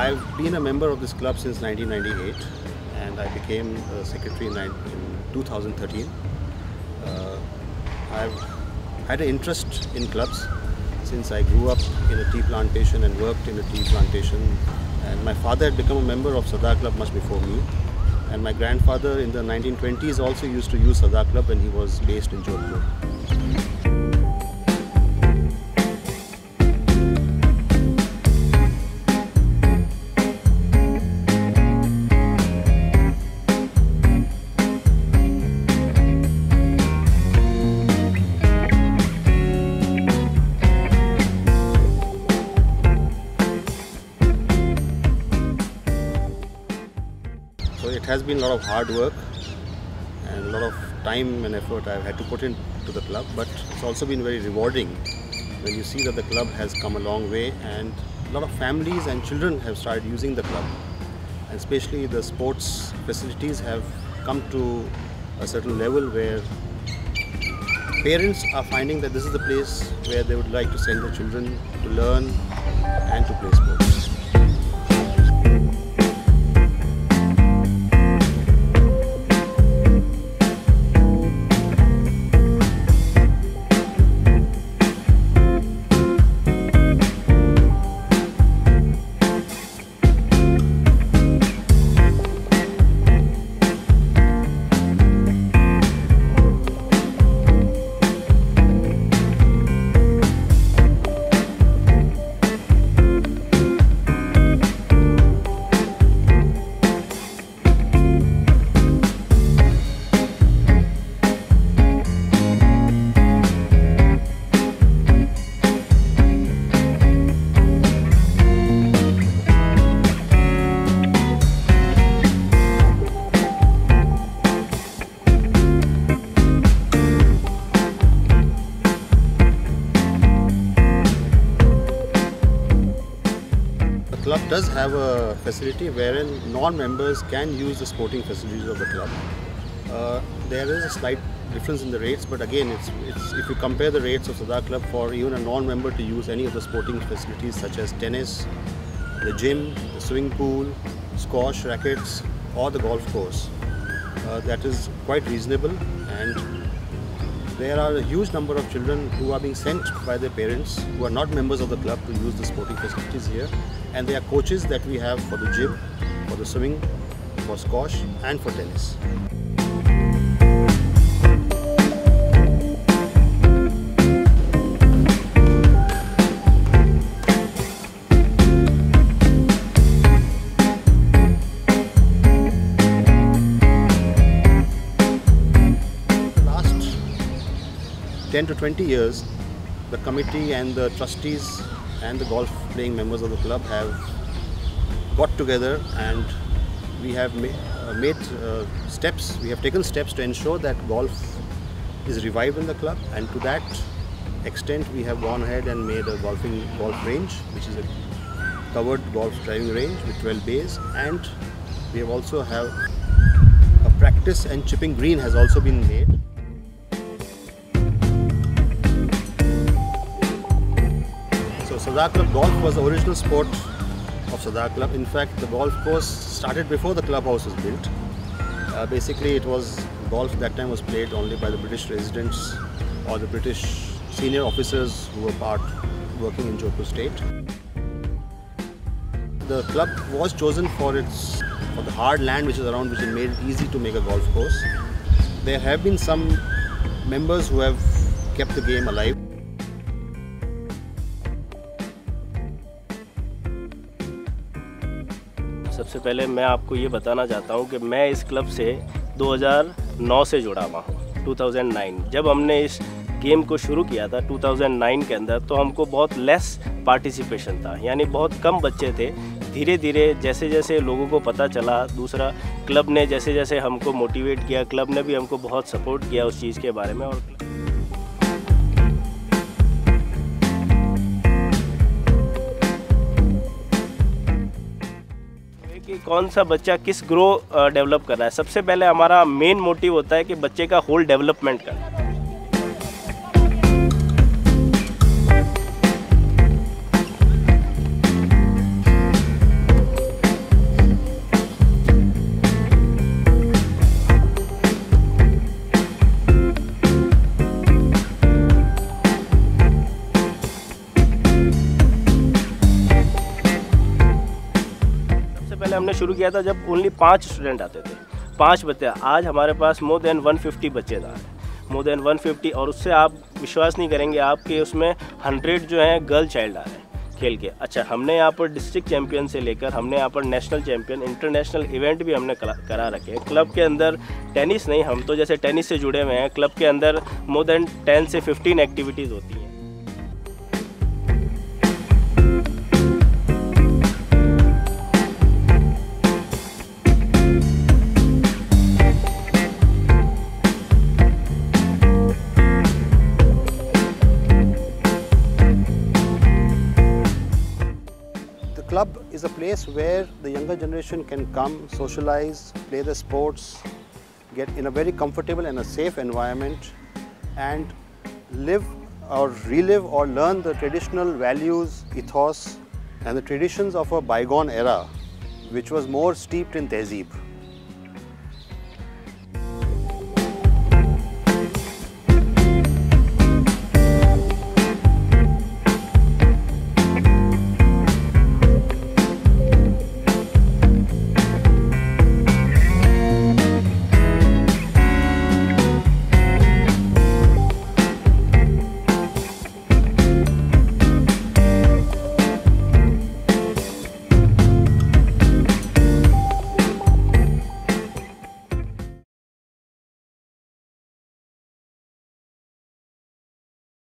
I've been a member of this club since 1998, and I became a secretary in 2013. I've had an interest in clubs since I grew up in a tea plantation and worked in a tea plantation. And my father had become a member of Sardar Club much before me. And my grandfather in the 1920s also used to use Sardar Club when he was based in Jodhpur. So it has been a lot of hard work and a lot of time and effort I've had to put into the club, but it's also been very rewarding when you see that the club has come a long way and a lot of families and children have started using the club, and especially the sports facilities have come to a certain level where parents are finding that this is the place where they would like to send their children to learn and to play sports. The club does have a facility wherein non-members can use the sporting facilities of the club. There is a slight difference in the rates, but again, it's if you compare the rates of Sardar Club for even a non-member to use any of the sporting facilities such as tennis, the gym, the swimming pool, squash rackets, or the golf course, that is quite reasonable. And there are a huge number of children who are being sent by their parents who are not members of the club to use the sporting facilities here, and there are coaches that we have for the gym, for the swimming, for squash and for tennis. The last 10 to 20 years, the committee and the trustees and the golf playing members of the club have got together, and we have taken steps to ensure that golf is revived in the club, and to that extent we have gone ahead and made a golf range, which is a covered golf driving range with 12 bays, and we have also have a practice and chipping green has also been made. Sardar Club golf was the original sport of Sardar Club. In fact, the golf course started before the clubhouse was built. Basically, it was golf that time was played only by the British residents or the British senior officers who were working in Jodhpur state. The club was chosen for the hard land which is around, which has made it easy to make a golf course. There have been some members who have kept the game alive. सबसे पहले मैं आपको ये बताना चाहता हूँ कि मैं इस क्लब से 2009 से जुड़ा हुआ हूँ। 2009 जब हमने इस गेम को शुरू किया था 2009 के अंदर, तो हमको बहुत लेस पार्टिसिपेशन था, यानी बहुत कम बच्चे थे। धीरे धीरे जैसे जैसे लोगों को पता चला, दूसरा क्लब ने जैसे जैसे हमको मोटिवेट किया, क्लब ने भी हमको बहुत सपोर्ट किया उस चीज़ के बारे में। और कि कौन सा बच्चा किस ग्रो डेवलप कर रहा है, सबसे पहले हमारा मेन मोटिव होता है कि बच्चे का होल डेवलपमेंट करना। पहले हमने शुरू किया था जब ओनली 5 स्टूडेंट आते थे, 5 बच्चे। आज हमारे पास मोर देन 150 बच्चेदार हैं, मोर देन 150, और उससे आप विश्वास नहीं करेंगे आपके उसमें 100 जो हैं गर्ल चाइल्ड आ रहे हैं खेल के। अच्छा, हमने यहाँ पर डिस्ट्रिक्ट चैंपियन से लेकर हमने यहाँ पर नेशनल चैंपियन, इंटरनेशनल इवेंट भी हमने करा रखे हैं। क्लब के अंदर टेनिस नहीं, हम तो जैसे टेनिस से जुड़े हुए हैं, क्लब के अंदर मोर देन 10 से 15 एक्टिविटीज़ होती हैं। The club is a place where the younger generation can come, socialize, play the sports, get in a very comfortable and a safe environment, and live or relive or learn the traditional values, ethos and the traditions of a bygone era which was more steeped in tehzeeb.